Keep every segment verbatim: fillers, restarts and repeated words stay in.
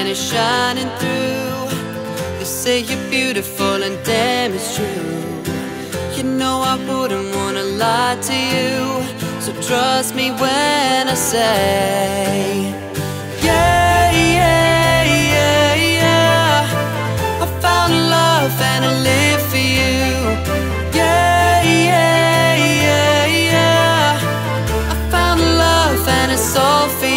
and it's shining through. They say you're beautiful and damn it's true. You know I wouldn't wanna lie to you, so trust me when I say, yeah, yeah, yeah, yeah, I found love and I live for you. Yeah, yeah, yeah, yeah, I found love and it's all for you.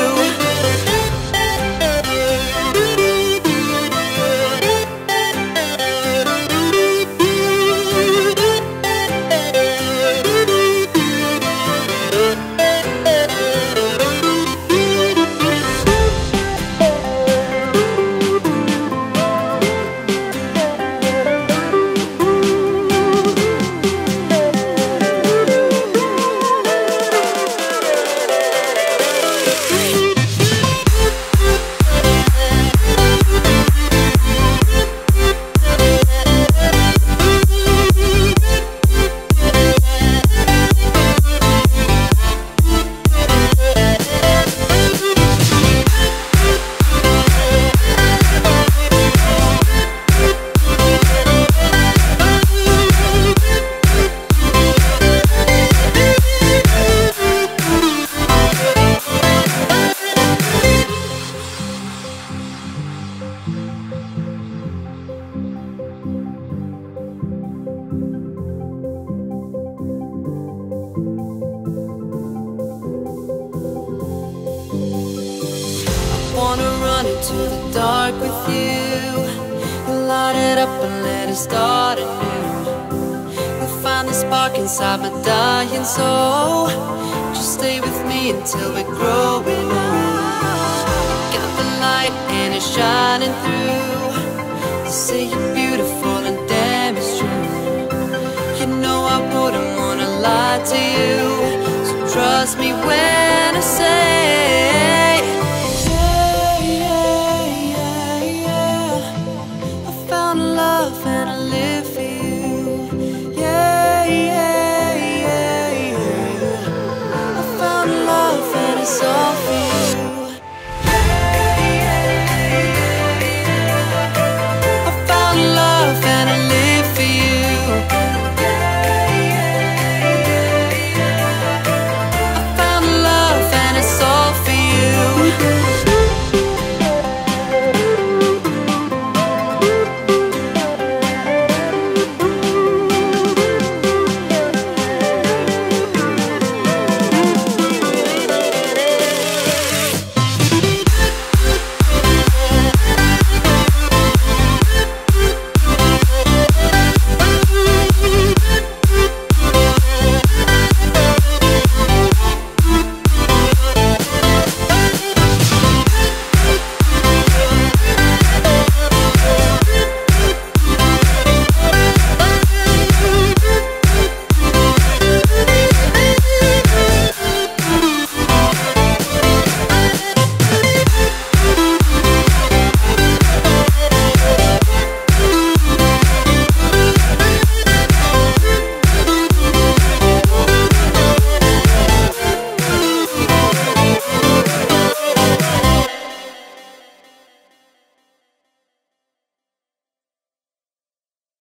Wanna run into the dark with you, light it up and let it start anew. We'll find the spark inside my dying soul. Just stay with me until we're growing old. Got the light and it's shining through. They say you're beautiful and damn it's true. You know I wouldn't wanna lie to you, so trust me when